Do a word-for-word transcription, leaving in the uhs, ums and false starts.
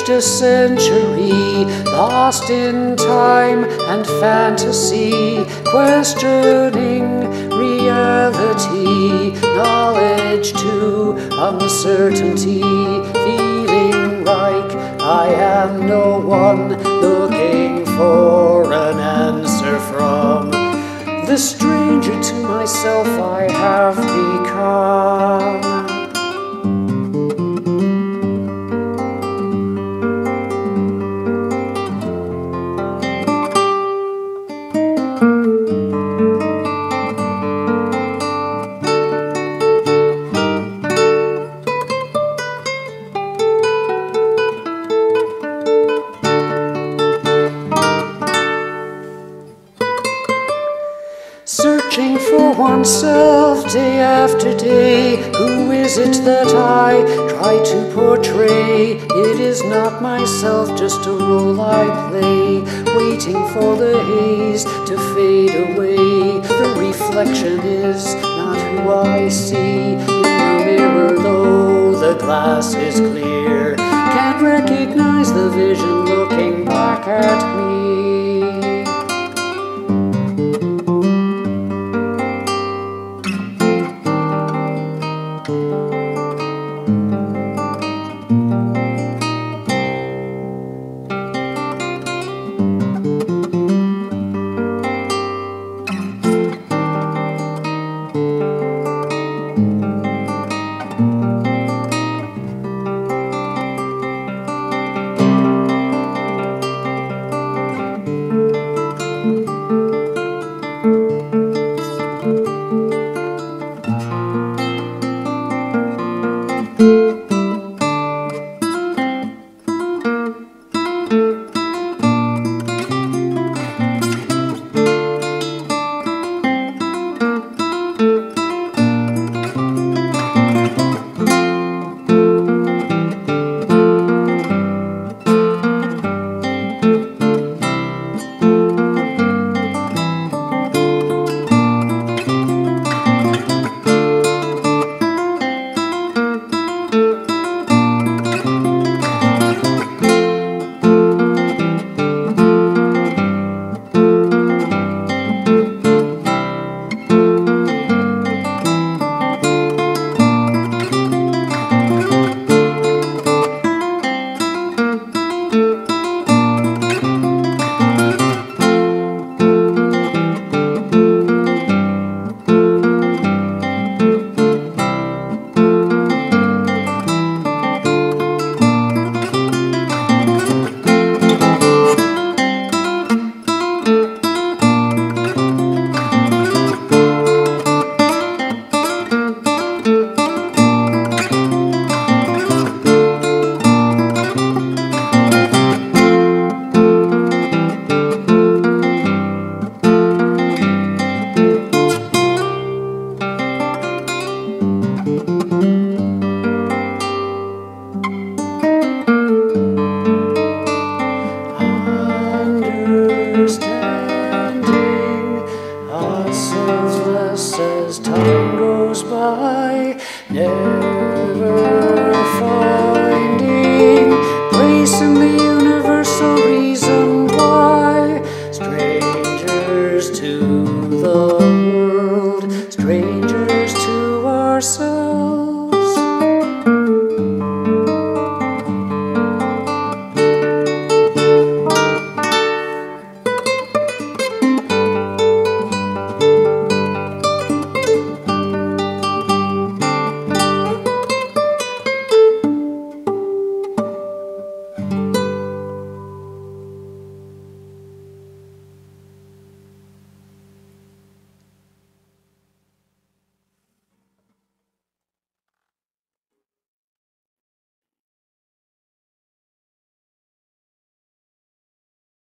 aged a century, lost in time and fantasy, questioning reality, knowledge to uncertainty, feeling like I am no one, looking for an answer from the stranger to myself I have become. Searching for oneself day after day, who is it that I try to portray? It is not myself, just a role I play, waiting for the haze to fade away. The reflection is not who I see, in the mirror though the glass is clear, can't recognize the vision